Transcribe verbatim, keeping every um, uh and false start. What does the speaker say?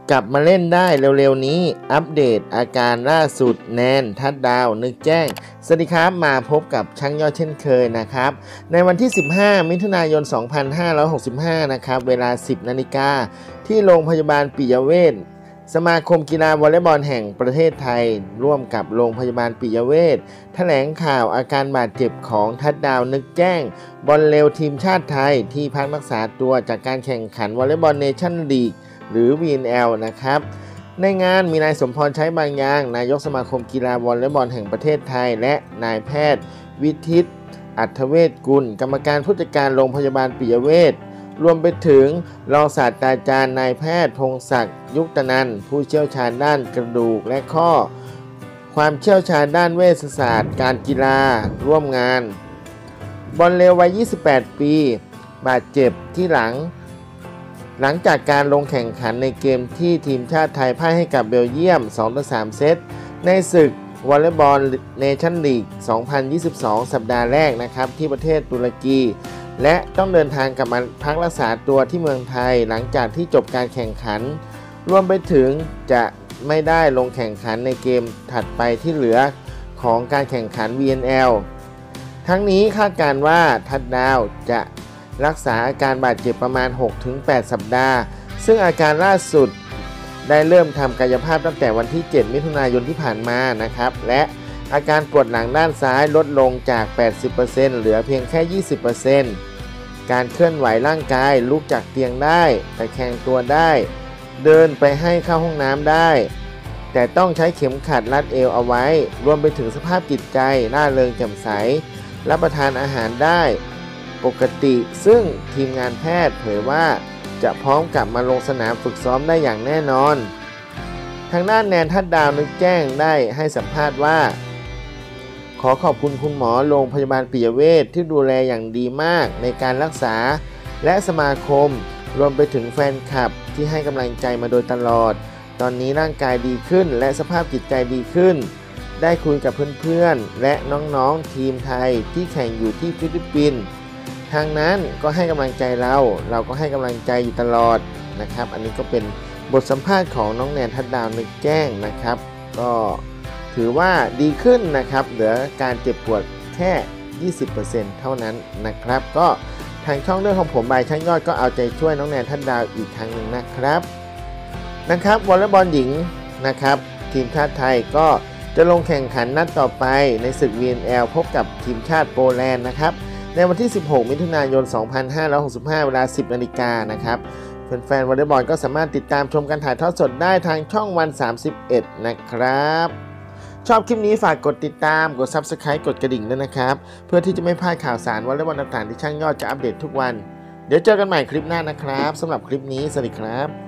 กลับมาเล่นได้เร็วๆนี้อัปเดตอาการล่าสุดแนนทัดดาวนึกแจ้งสวัสดีครับมาพบกับช่างยอดเช่นเคยนะครับในวันที่สิบห้ามิถุนายนสองพันห้าร้อยหกสิบห้านะครับเวลาสิบนาฬิกาที่โรงพยาบาลปิยเวชสมาคมกีฬาวอลเลย์บอลแห่งประเทศไทยร่วมกับโรงพยาบาลปิยเวชแถลงข่าวอาการบาดเจ็บของทัดดาวนึกแจ้งบอลเร็วทีมชาติไทยที่พักรักษาตัวจากการแข่งขันวอลเลย์บอลเนชั่นลีกหรือ วี เอ็น แอล นะครับในงานมีนายสมพรใช้บางอย่างนายกสมาคมกีฬาวอลเลย์บอลแห่งประเทศไทยและนายแพทย์วิทิตอัธเวชกุลกรรมการผู้จัดการโรงพยาบาลปิยเวชรวมไปถึงรองศาสตราจารย์นายแพทย์พงศักดิ์ยุคตนันท์ผู้เชี่ยวชาญด้านกระดูกและข้อความเชี่ยวชาญด้านเวชศาสตร์การกีฬาร่วมงานบอลเร็ววัยยี่สิบแปดปีบาดเจ็บที่หลังหลังจากการลงแข่งขันในเกมที่ทีมชาติไทยพ่ายให้กับเบลเยียม สองต่อสาม เซตในศึกวอลเลย์บอลเนชั่นลีก สองพันยี่สิบสอง สัปดาห์แรกนะครับที่ประเทศตุรกีและต้องเดินทางกลับมาพักรักษาตัวที่เมืองไทยหลังจากที่จบการแข่งขันรวมไปถึงจะไม่ได้ลงแข่งขันในเกมถัดไปที่เหลือของการแข่งขัน วี เอ็น แอล ทั้งนี้คาดการณ์ว่าทัดดาวจะรักษาอาการบาดเจ็บประมาณ หกถึงแปด สัปดาห์ซึ่งอาการล่าสุดได้เริ่มทำกายภาพตั้งแต่วันที่เจ็ดมิถุนายนที่ผ่านมานะครับและอาการปวดหลังด้านซ้ายลดลงจาก แปดสิบเปอร์เซ็นต์ เหลือเพียงแค่ ยี่สิบเปอร์เซ็นต์ การเคลื่อนไหวร่างกายลุกจากเตียงได้ตะแคงตัวได้เดินไปให้เข้าห้องน้ำได้แต่ต้องใช้เข็มขัดรัดเอวเอาไว้รวมไปถึงสภาพจิตใจร่าเริงแจ่มใสรับประทานอาหารได้ปกติซึ่งทีมงานแพทย์เผยว่าจะพร้อมกลับมาลงสนามฝึกซ้อมได้อย่างแน่นอนทางด้านแนนทัดดาวนึกแจ้งได้ให้สัมภาษณ์ว่าขอขอบคุณคุณหมอโรงพยาบาลปิยเวชที่ดูแลอย่างดีมากในการรักษาและสมาคมรวมไปถึงแฟนคลับที่ให้กำลังใจมาโดยตลอดตอนนี้ร่างกายดีขึ้นและสภาพจิตใจดีขึ้นได้คุยกับเพื่อนๆและน้องๆทีมไทยที่แข่งอยู่ที่ฟิลิปปินส์ทางนั้นก็ให้กำลังใจเราเราก็ให้กำลังใจอยู่ตลอดนะครับอันนี้ก็เป็นบทสัมภาษณ์ของน้องแนนทัดดาวนึกแจ้งนะครับก็ถือว่าดีขึ้นนะครับเหลือการเจ็บปวดแค่ ยี่สิบเปอร์เซ็นต์ เท่านั้นนะครับก็ทางช่องเรื่องของผมบายช่างยอดก็เอาใจช่วยน้องแนนทัดดาวอีกครั้งหนึ่งนะครับนะครับวอลเลย์บอลหญิงนะครับทีมชาติไทยก็จะลงแข่งขันนัดต่อไปในศึก วี เอ็น แอล พบกับทีมชาติโปแลนด์นะครับในวันที่สิบหกมิถุนายนสองพันห้าร้อยหกสิบห้าเวลา สิบนาฬิกานะครับแฟนๆวอลเลย์บอลก็สามารถติดตามชมการถ่ายทอดสดได้ทางช่องวันสามสิบเอ็ดนะครับชอบคลิปนี้ฝากกดติดตามกด ซับสไครบ์ กดกระดิ่งด้วยนะครับเพื่อที่จะไม่พลาดข่าวสารวอลเลย์บอลต่างๆที่ช่างยอดจะอัปเดตทุกวันเดี๋ยวเจอกันใหม่คลิปหน้านะครับสำหรับคลิปนี้สวัสดีครับ